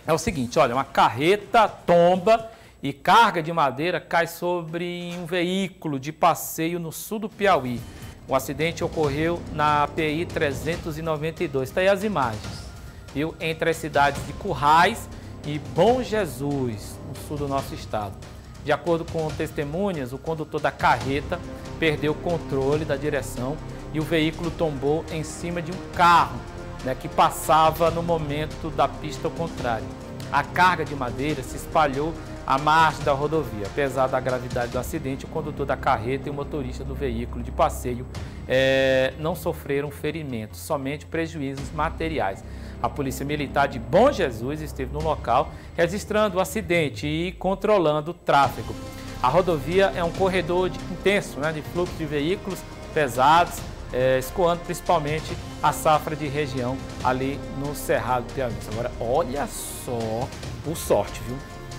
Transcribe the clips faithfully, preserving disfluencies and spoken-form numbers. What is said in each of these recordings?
É o seguinte, olha, uma carreta tomba e carga de madeira cai sobre um veículo de passeio no sul do Piauí. O acidente ocorreu na P I trezentos e noventa e dois. Está aí as imagens, viu? Entre as cidades de Currais e Bom Jesus, no sul do nosso estado. De acordo com testemunhas, o condutor da carreta perdeu o controle da direção e o veículo tombou em cima de um carro, né, que passava no momento da pista ao contrário. A carga de madeira se espalhou à margem da rodovia. Apesar da gravidade do acidente, o condutor da carreta e o motorista do veículo de passeio é, não sofreram ferimentos, somente prejuízos materiais. A Polícia Militar de Bom Jesus esteve no local registrando o acidente e controlando o tráfego. A rodovia é um corredor de, intenso, né, de fluxo de veículos pesados, é, escoando principalmente a safra de região ali no Cerrado do Piauí. Agora, olha só o sorte, viu?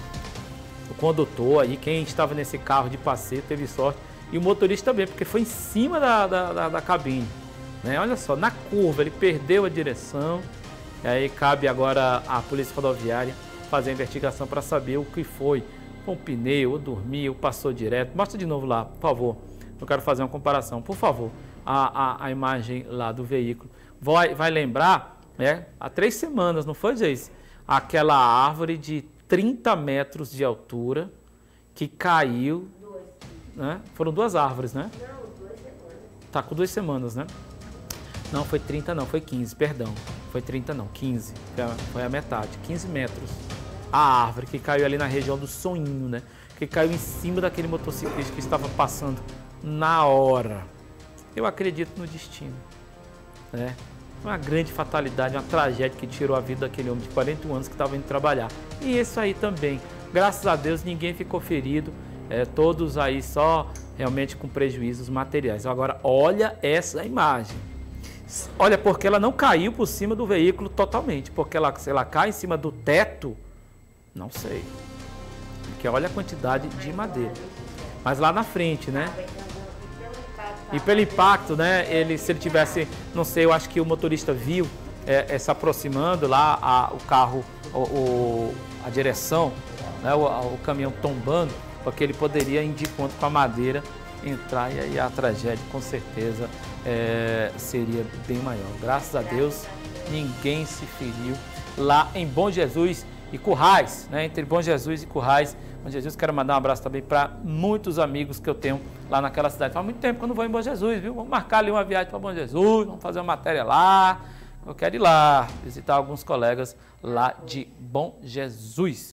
O condutor aí, quem estava nesse carro de passeio, teve sorte. E o motorista também, porque foi em cima da, da, da, da cabine, né? Olha só, na curva ele perdeu a direção. E aí cabe agora à Polícia Rodoviária fazer a investigação para saber o que foi. Com o pneu, ou dormiu, passou direto. Mostra de novo lá, por favor. Eu quero fazer uma comparação, por favor. A, a, a imagem lá do veículo. Vai, vai lembrar, né? Há três semanas, não foi, Geis? Aquela árvore de trinta metros de altura que caiu. Né? Foram duas árvores, né? Não, duas semanas. Tá com duas semanas, né? Não, foi trinta não, foi quinze, perdão. Foi trinta não, quinze. Foi a metade, quinze metros. A árvore que caiu ali na região do Soninho, né? Que caiu em cima daquele motociclista que estava passando na hora. Eu acredito no destino, né? Uma grande fatalidade, uma tragédia que tirou a vida daquele homem de quarenta e um anos que estava indo trabalhar. E isso aí também, graças a Deus, ninguém ficou ferido. É, todos aí só realmente com prejuízos materiais. Agora, olha essa imagem. Olha, porque ela não caiu por cima do veículo totalmente. Porque ela, se ela cai em cima do teto, não sei. Porque olha a quantidade de madeira. Mas lá na frente, né? E pelo impacto, né? Ele, se ele tivesse, não sei, eu acho que o motorista viu é, é, se aproximando lá, a, o carro, o, o, a direção, né, o, a, o caminhão tombando, porque ele poderia ir de encontro com a madeira, entrar e aí a tragédia com certeza é, seria bem maior. Graças a Deus, ninguém se feriu lá em Bom Jesus e Currais, né? Entre Bom Jesus e Currais. Bom Jesus, quero mandar um abraço também para muitos amigos que eu tenho lá naquela cidade. Faz muito tempo que eu não vou em Bom Jesus, viu? Vamos marcar ali uma viagem para Bom Jesus, vamos fazer uma matéria lá. Eu quero ir lá visitar alguns colegas lá de Bom Jesus.